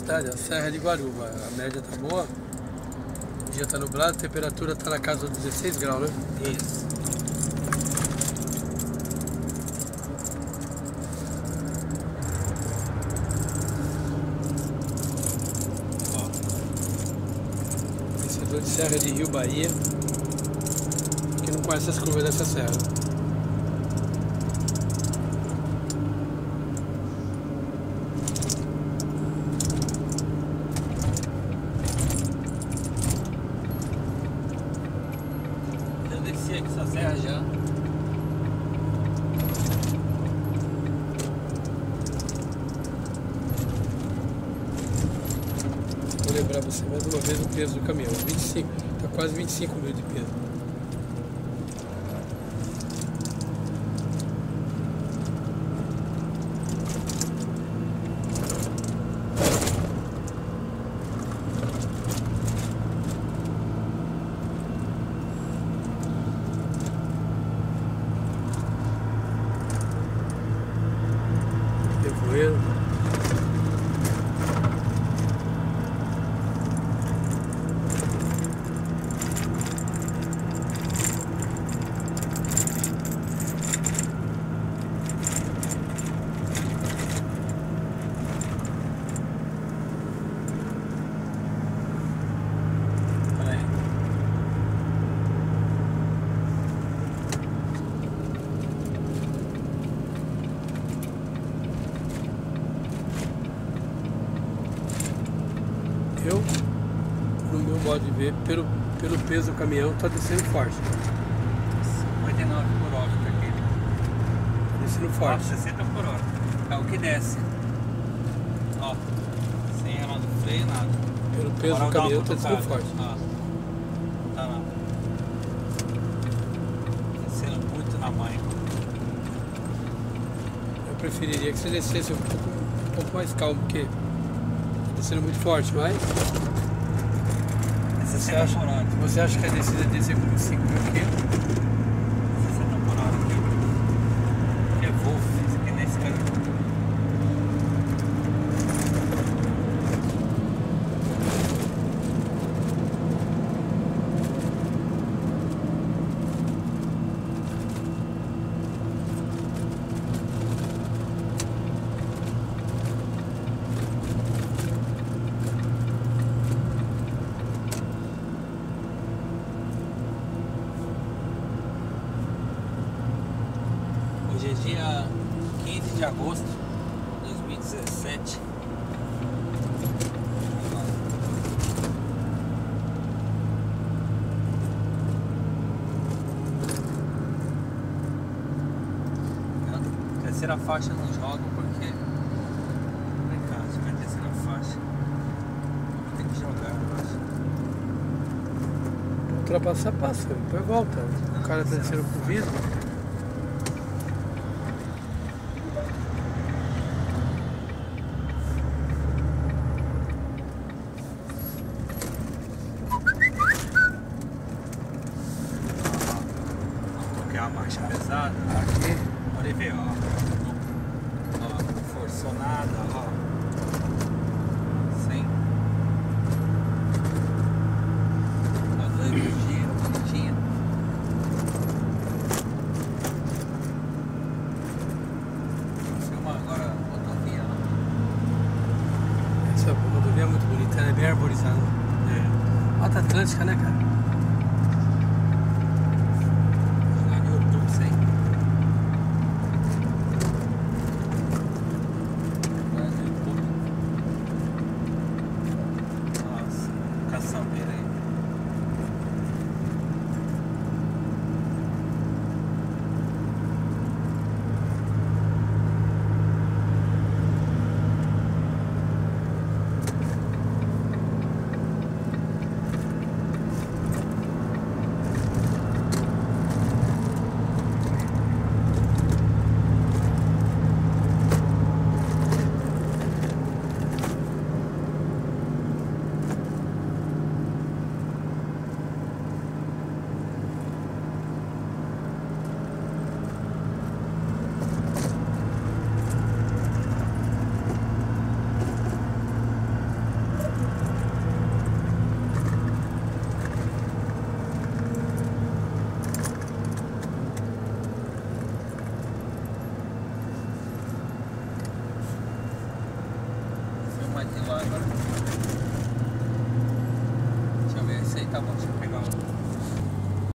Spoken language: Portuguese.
cidade, a Serra de Guaruba. A média tá boa, o dia tá nublado, a temperatura tá na casa dos 16 graus, né? Isso. Vencedor de Serra de Rio Bahia, que não conhece as curvas dessa serra. Desci aqui essa serra já. Vou lembrar você mais uma vez o peso do caminhão. 25, tá quase 25 mil de peso. Nevoeiro. Eu, no meu modo de ver, pelo peso do caminhão, tá descendo forte. 59 por hora tá aqui. Tá descendo Ó, forte. 60 por hora. É o que desce. Ó. Sem ela do freio, nada. Pelo peso Agora do eu vou caminhão, dar tá uma descendo cutucada. forte. Ó. Tá lá. Descendo muito na mãe. Eu preferiria que você descesse um pouco mais calmo, porque tá descendo muito forte, mas É 60 por hora. você acha que a descida é descer com 25 mil quilos? 60 por hora aqui. É Wolf, isso aqui nesse cara. Hoje é dia 15 de agosto de 2017. A terceira faixa não joga porque vem cá, se vai terceira faixa tem que jogar, eu acho. Ultrapassar, passa, depois volta. O cara tá descendo com vidro. Toquei uma marcha pesada. Aqui. Pode ver, ó. Ó, não forçou nada, ó. Sem. Ó, dois giro, bonitinho. Filma agora a rodovia lá. Essa rodovia é muito bonita, ela é bem arborizada. Mata Atlântica, né, cara? Lá no YouTube, sei. Lá no YouTube. Nossa, caçambeira aí. lá agora. Deixa eu ver, esse aí tá bom, deixa eu pegar um.